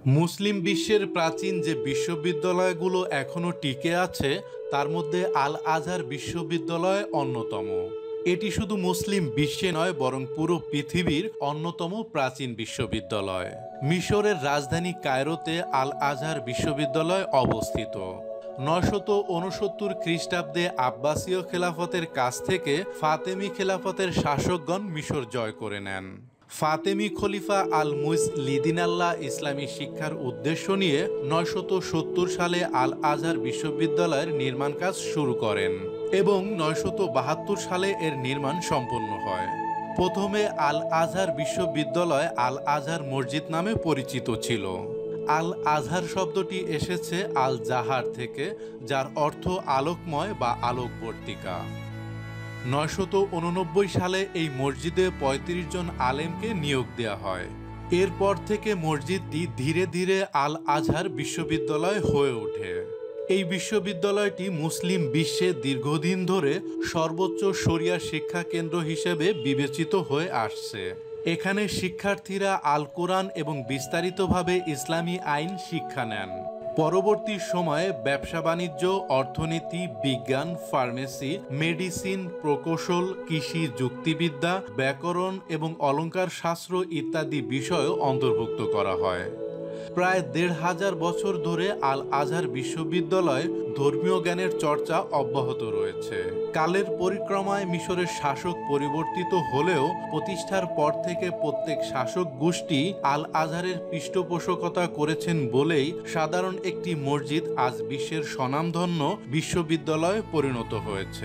মুসলিম বিশ্বের প্রাচীন যে বিশ্ববিদ্যালয়গুলো এখনো টিকে আছে তার মধ্যে আল আজহার বিশ্ববিদ্যালয় অন্যতম। এটি শুধু মুসলিম বিশ্বে নয় বরং পুরো পৃথিবীর অন্যতম প্রাচীন বিশ্ববিদ্যালয়। মিশরের রাজধানী কায়রোতে আল আজহার বিশ্ববিদ্যালয় অবস্থিত। 969 খ্রিস্টাব্দে আব্বাসীয় খেলাফতের কাছ থেকে ফাতেমি খেলাফতের শাসকগণ মিশর জয় করে নেন। ফাতেমি খলিফা আল মুইজলিদিনাল্লাহ ইসলামী শিক্ষার উদ্দেশ্য নিয়ে 970 সালে আল আজহার বিশ্ববিদ্যালয়ের নির্মাণ কাজ শুরু করেন এবং 972 সালে এর নির্মাণ সম্পন্ন হয়। প্রথমে আল আজহার বিশ্ববিদ্যালয় আল আজহার মসজিদ নামে পরিচিত ছিল। আল আজহার শব্দটি এসেছে আল জাহার থেকে, যার অর্থ আলোকময় বা আলোকবর্তিকা। 989 সালে এই মসজিদে 35 জন আলেমকে নিয়োগ দেওয়া হয়। এরপর থেকে মসজিদটি ধীরে ধীরে আল আজহার বিশ্ববিদ্যালয় হয়ে ওঠে। এই বিশ্ববিদ্যালয়টি মুসলিম বিশ্বে দীর্ঘদিন ধরে সর্বোচ্চ শরিয়া শিক্ষা কেন্দ্র হিসেবে বিবেচিত হয়ে আসছে। এখানে শিক্ষার্থীরা আল কোরআন এবং বিস্তারিতভাবে ইসলামী আইন শিক্ষা নেন। পরবর্তী সময়ে ব্যবসা বাণিজ্য, অর্থনীতি, বিজ্ঞান, ফার্মেসি, মেডিসিন, প্রকৌশল, কৃষি, যুক্তিবিদ্যা, ব্যাকরণ এবং অলঙ্কার শাস্ত্র ইত্যাদি বিষয়ও অন্তর্ভুক্ত করা হয়। প্রায় 1500 বছর ধরে আল আজহার বিশ্ববিদ্যালয়ে ধর্মীয় জ্ঞানের চর্চা অব্যাহত রয়েছে। কালের পরিক্রমায় মিশরের শাসক পরিবর্তিত হলেও প্রতিষ্ঠার পর থেকে প্রত্যেক শাসক গোষ্ঠী আল আজহারের পৃষ্ঠপোষকতা করেছেন বলেই সাধারণ একটি মসজিদ আজ বিশ্বের স্বনামধন্য বিশ্ববিদ্যালয়ে পরিণত হয়েছে।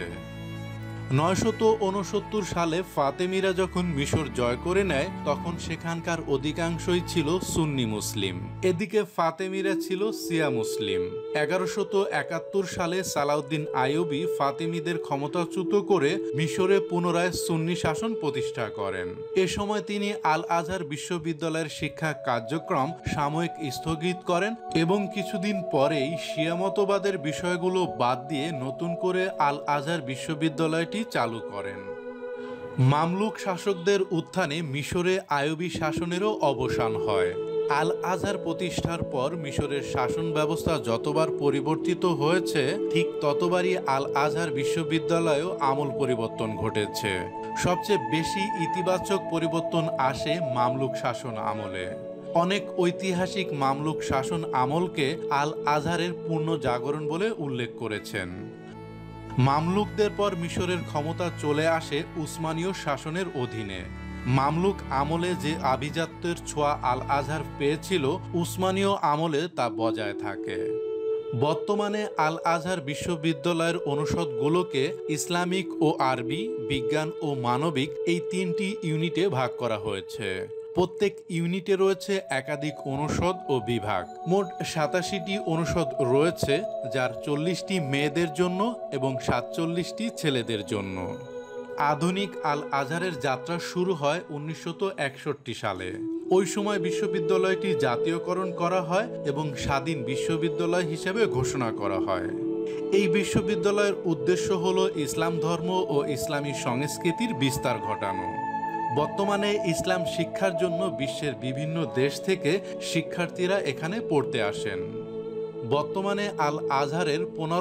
969 সালে ফাতেমিরা যখন মিশর জয় করে নেয় তখন সেখানকার অধিকাংশই ছিল সুন্নি মুসলিম, এদিকে ফাতেমিরা ছিল শিয়া মুসলিম। 1171 সালে সালাউদ্দিন আইয়ুবী ফাতেমিদের ক্ষমতাচ্যুত করে মিশরে পুনরায় সুন্নি শাসন প্রতিষ্ঠা করেন। এ সময় তিনি আল আজহার বিশ্ববিদ্যালয়ের শিক্ষা কার্যক্রম সাময়িক স্থগিত করেন এবং কিছুদিন পরেই শিয়া মতবাদের বিষয়গুলো বাদ দিয়ে নতুন করে আল আজহার বিশ্ববিদ্যালয়টি চালু করেন। মামলুক শাসকদের উত্থানে মিশরে আইয়ুবী শাসনেরও অবসান হয়। আল আজহার প্রতিষ্ঠার পর মিশরের শাসন ব্যবস্থা যতবার পরিবর্তিত হয়েছে ঠিক ততবারই আল আজহার বিশ্ববিদ্যালয়েও আমূল পরিবর্তন ঘটেছে। সবচেয়ে বেশি ইতিবাচক পরিবর্তন আসে মামলুক শাসন আমলে। অনেক ঐতিহাসিক মামলুক শাসন আমলকে আল আজহারের পূর্ণ জাগরণ বলে উল্লেখ করেছেন। মামলুকদের পর মিশরের ক্ষমতা চলে আসে উসমানীয় শাসনের অধীনে। মামলুক আমলে যে আভিজাত্যের ছোঁয়া আল আজহার পেয়েছিল উসমানীয় আমলে তা বজায় থাকে। বর্তমানে আল আজহার বিশ্ববিদ্যালয়ের অনুষদগুলোকে ইসলামিক ও আরবি, বিজ্ঞান ও মানবিক এই 3টি ইউনিটে ভাগ করা হয়েছে। প্রত্যেক ইউনিটে রয়েছে একাধিক অনুষদ ও বিভাগ। মোট 87টি অনুষদ রয়েছে, যার 40টি মেয়েদের জন্য এবং 47টি ছেলেদের জন্য। আধুনিক আল আজহারের যাত্রা শুরু হয় 1961 সালে। ওই সময় বিশ্ববিদ্যালয়টি জাতীয়করণ করা হয় এবং স্বাধীন বিশ্ববিদ্যালয় হিসেবে ঘোষণা করা হয়। এই বিশ্ববিদ্যালয়ের উদ্দেশ্য হল ইসলাম ধর্ম ও ইসলামী সংস্কৃতির বিস্তার ঘটানো। বর্তমানে ইসলাম শিক্ষার জন্য বিশ্বের বিভিন্ন দেশ থেকে শিক্ষার্থীরা এখানে পড়তে আসেন। বর্তমানে আল আজহারের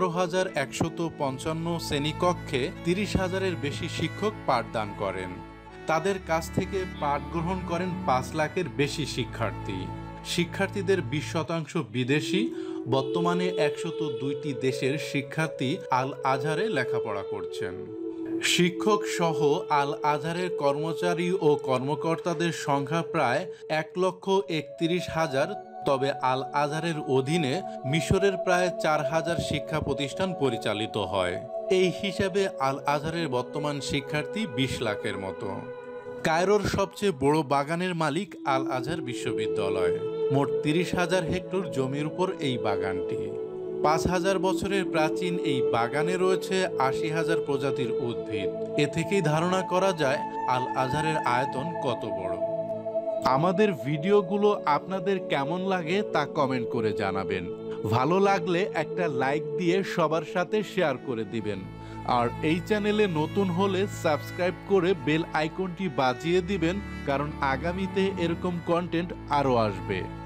15,155 শ্রেণীকক্ষে 30,000-এর বেশি শিক্ষক পাঠদান করেন। তাদের কাছ থেকে পাঠ গ্রহণ করেন 5 লাখের বেশি শিক্ষার্থী। শিক্ষার্থীদের 20% বিদেশি। বর্তমানে 102টি দেশের শিক্ষার্থী আল আজহারে লেখাপড়া করছেন। শিক্ষক সহ আল আজহারের কর্মচারী ও কর্মকর্তাদের সংখ্যা প্রায় 1,31,000। তবে আল আজহারের অধীনে মিশরের প্রায় 4,000 শিক্ষা প্রতিষ্ঠান পরিচালিত হয়। এই হিসাবে আল আজহারের বর্তমান শিক্ষার্থী 20 লাখের মতো। কায়রোর সবচেয়ে বড় বাগানের মালিক আল আজহার বিশ্ববিদ্যালয়। মোট 30,000 হেক্টর জমির উপর এই বাগানটি। 5,000 বছরের প্রাচীন এই বাগানে রয়েছে 80,000 প্রজাতির উদ্ভিদ। এ থেকেই ধারণা করা যায় আল আজহারের আয়তন কত বড়। আমাদের ভিডিওগুলো আপনাদের কেমন লাগে তা কমেন্ট করে জানাবেন। ভালো লাগলে একটা লাইক দিয়ে সবার সাথে শেয়ার করে দিবেন। আর এই চ্যানেলে নতুন হলে সাবস্ক্রাইব করে বেল আইকনটি বাজিয়ে দিবেন, কারণ আগামীতে এরকম কন্টেন্ট আরও আসবে।